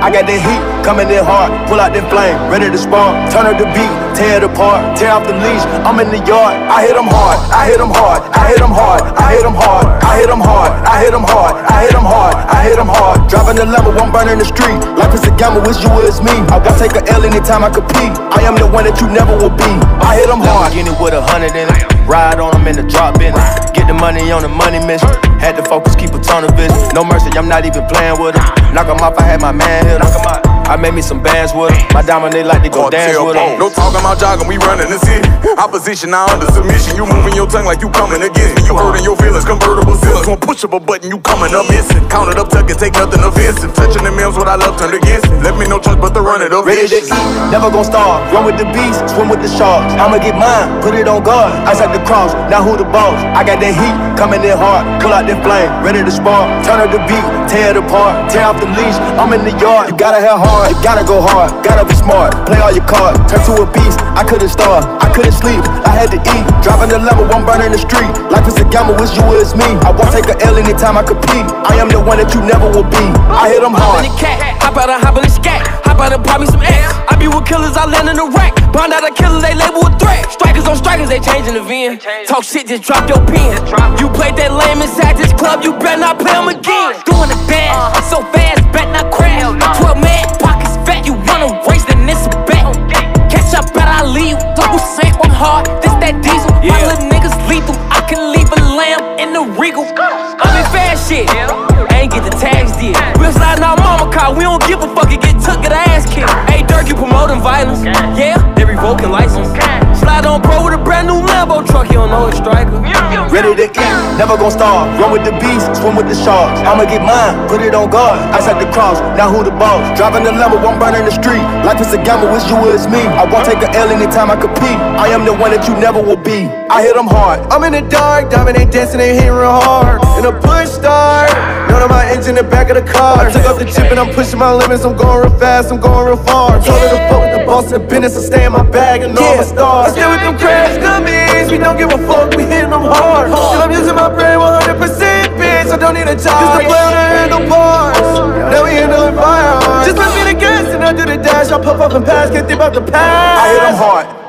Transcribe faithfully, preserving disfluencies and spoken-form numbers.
I got that heat coming in hard, pull out that flame, ready to spark. Turn up the beat, tear it apart, tear off the leash. I'm in the yard, I hit them hard, I hit them hard, I hit them hard, I hit them hard, I hit them hard, I hit them hard, I hit them hard, I hit them hard. Driving the level, one burning the street. Life is a gamble, wish you was me. I won't take a L anytime I compete. I am the one that you never will be. I hit them hard. Lamborghini with a hundred in it. Ride on them in the drop business. Get the money on the money mission. Had to focus, keep a ton of vision. No mercy, I'm not even playing with them. Knock 'em off, I had my man hit 'em. I made me some bands with 'em. My diamond, they like to go dance with 'em. No talking about jogging, we running the city. Opposition now under submission. You moving your tongue like you coming against me. You hurting your feelings, convertible ceilings. One push of a button, you coming up missing. Count it up, tuck it, take nothing offensive. Touching the mills, what I love turned against me. Left me no choice but to run it up. Ready to eat, never gon' starve. Run with the beast, swim with the sharks. I'ma get mine, put it on guard. Outside the cross, now who the boss? I got that heat coming in hard, pull out that flame, ready to spark. Turn up the beat, tear it apart, tear off the leash. I'm in the yard, you gotta have hard, you gotta go hard, gotta be smart. Play all your cards, turn to a beast. I couldn't starve, I couldn't sleep, I had to eat. Driving the level, one burning the street. Life is a gamble, wish you was me. I won't take a L anytime I compete. I am the one that you never will be. I hit them hard. Hop in the cat, hop out and hop in the scat. Hop out and pop me some X. I be with killers, I land in the rack. Bond out a killer, they label a threat. Strikers on strikers, they changing the V N. Talk shit, just drop your pen. You played that lame inside this club, you better not play 'em again. Doing the dance, so fast, bet not crash. twelve man, pockets fat, you wanna race, then it's a bet. Catch up, bet I leave. Double sink, one hard, this that diesel. My little niggas lethal, I can leave a lamb in the regal. I'm in fast shit, I ain't get the tags did. We're sliding out mama car, we don't give a fuck, it get took, get ass kicked. Hey Dirk, you promoting violence, yeah, they revoking license. Slide on pro with a brand new Lambo truck, you don't know a striker. Ready to eat, never gon' starve. Run with the beast, swim with the sharks. I'ma get mine, put it on guard. Outside the cross, now who the boss? Driving the Lambo, one burning the street. Life is a gamble, wish you was me. I won't take a L anytime I compete. I am the one that you never will be. I hit them hard. I'm in the dark, diamond ain't dancing, they hitting real hard. In a push start, none of my engine in the back of the car. I took off the chip and I'm pushing my limits. I'm going real fast, I'm going real far. Told her to fuck with the boss of the business and stay in my bag and all my stars. I stay with them crash dummies, we don't give a fuck, we hitting them hard. Still I'm using my brain one hundred percent, bitch, I don't need a job. Just to play on the handle bars, now we handling firearms. Just let me the gas and I do the dash, I puff up and pass, can't think about the past. I hit them hard.